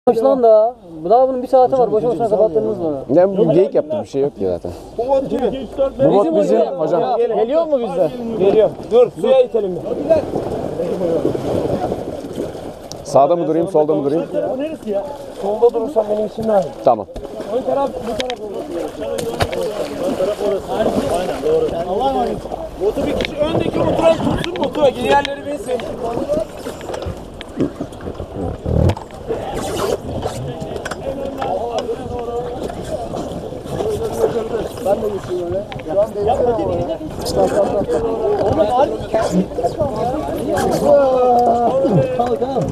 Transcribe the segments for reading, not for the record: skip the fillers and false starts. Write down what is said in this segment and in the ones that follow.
Başlan da. Daha bunun bir saati var. Boşa boşuna kapattınız bunu. Ne bu geyik yaptım bir şey yok ki zaten. Bu bot bizim hocam. Geliyor mu bizde? Geliyor. Dur suya itelim bir. Sağda mı durayım, solda mı durayım? Bu neresi ya? Solda durursan benim için daha iyi. Tamam. Ön taraf bu taraf olması gerekiyor. Ön taraf orası. Aynen doğru. Allah'a emanet. Botu bir kişi öndeki oturan tutsun botu. Diğerleri binsin. Ben de geçeyim öyle. Yapma dediğine Tamam.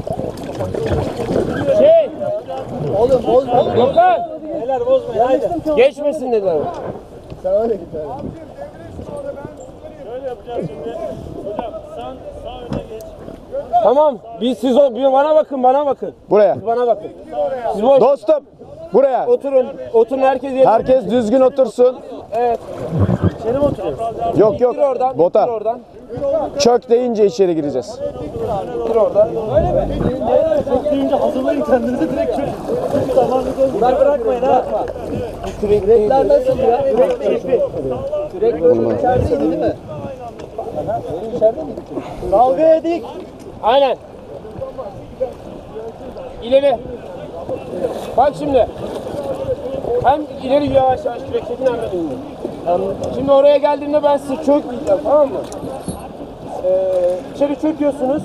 Şey. Oğlum bozma. Yok lan. Beyler bozmayın haydi. Geçmesin dediler. Sen öyle git abi. Şöyle yapacağız şimdi. Hocam sen sağ öne geç. Tamam. Siz bana bakın, bana bakın. Buraya. Siz bana bakın. Siz boş Dostum. Buraya. oturun. Oturun herkes yerine. Herkes düzgün otursun. Evet. İçeri mi oturuyoruz? Yok yok. Gir oradan. Bota. Gir oradan. Çök deyince içeri gireceğiz. Gir oradan. Öyle mi? Çok deyince hazırlayın kendinizi direkt çök. Bunlar bırakmayın ha. Kürekler nasıl ya? Kürek böyle içerideydi değil mi? İçeride miydi? Dalga edik. Aynen. İleri. Bak şimdi. Hem ileri yavaş yavaş kürek çekin hem de indir. Şimdi oraya geldiğimde ben sizi çökmeyeceğim, tamam mı? İçeri çöküyorsunuz.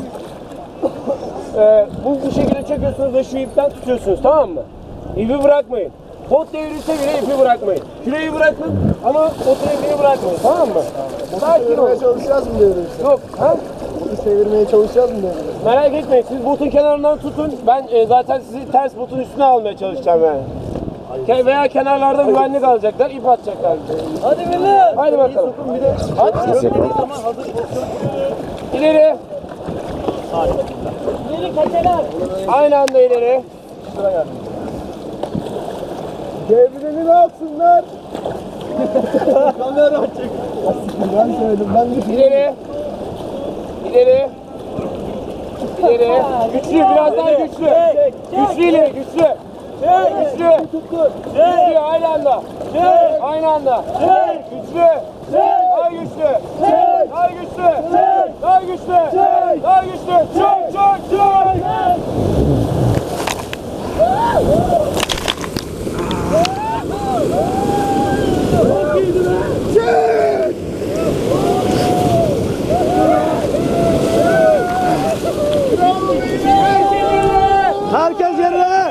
Bu şekilde çöküyorsunuz ve şu ipten tutuyorsunuz, tamam mı? İpi bırakmayın. Pot devrilse bile ipi bırakmayın. Küreği bırakın ama potun ipini bırakmayın, tamam mı? Sakin olun. Çalışacağız mı devrilse? Yok, ha? Botu çevirmeye çalışacağız mı devrilse? Merak etmeyin, siz botun kenarından tutun. Ben zaten sizi ters botun üstüne almaya çalışacağım yani. Veya kenarlarda güvenlik alacaklar, ip atacaklar. Hadi millet! Hadi bakalım. Hadi. İleri. İleri kaçalar. Aynı anda ileri. Devrileni ne yapsınlar? Kamera açık. Ben söyledim. Ben de İleri. İleri. İleri. Güçlü, biraz daha güçlü. Güçlü ileri, güçlü. Güçlü. Güçlü, aynı anda. Aynı anda. Güçlü. Daha güçlü. Daha güçlü. Daha güçlü. Daha güçlü. Çok çok çok. Herkes yerine.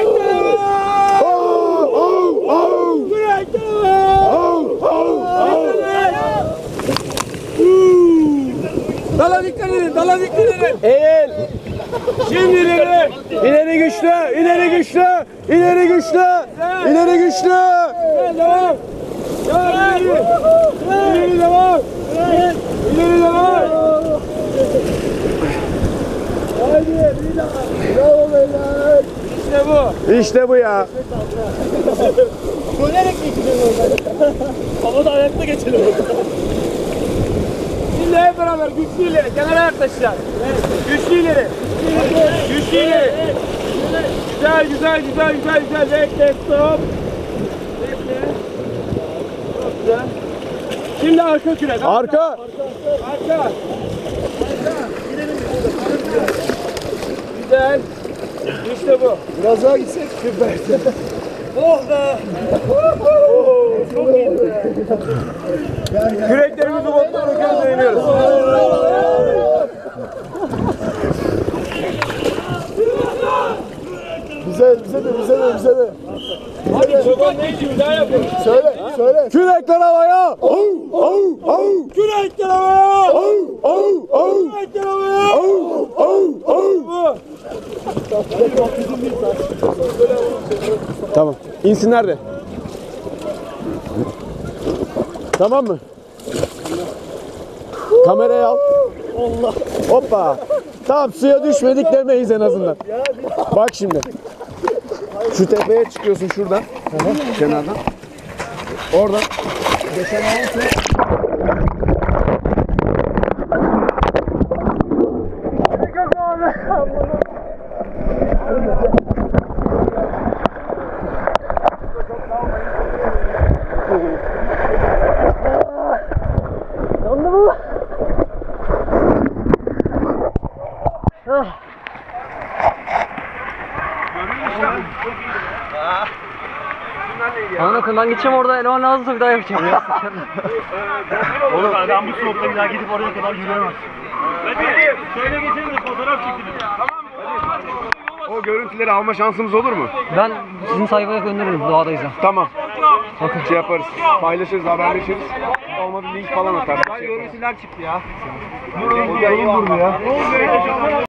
Dala dikkat edin, dala dikkat edin. Eğil. Şimdi ileri. İleri güçlü. İleri güçlü. İleri güçlü. İleri güçlü. Devam. Devam. İleri devam. İleri devam. Haydi bir daha. Bravo beyler. İşte bu. İşte bu ya. Dönerek geçeceğiz oradan. Havada ayakta geçelim. Şimdi hep beraber güçlü ileri, kenara yaklaşacağız. Güçlü ileri. Güçlü ileri. Güzel, güzel, güzel, güzel, güzel. Bekle, stop. Bekle. Çok güzel. Şimdi arka kürek. Arka. Arka. Güzel. İşte bu. Biraz daha gitsek süper. Oh be. Çok iyiydi. Küreklerimizi botlarla kendine iniyoruz. Bize de. Hadi çoban ne için bir daha yapalım. Söyle. Kürekler havaya. Kürekler havaya. Kürekler havaya. Tamam. İnsinler de. Tamam mı? Kamerayı al. Allah. Hoppa. Tamam, suya düşmedik demeyiz en azından. Bak şimdi. Şu tepeye çıkıyorsun şuradan. Kenardan. Oradan. Anlatın ben gideceğim orada eleman lazımsa bir daha yapacağım ya. Oğlum ben bu soğukta bir daha gidip oraya kadar yürüyemez. Hadi şöyle geçelim de fotoğraf çekelim. Tamam mı? O görüntüleri alma şansımız olur mu? Ben sizin sayfaya gönderirim doğadayız ya. Tamam. Şey yaparız. Paylaşırız, haberleşiriz. Olmadı link falan atarız. Görüntüler çıktı ya. Yolun durdu ya.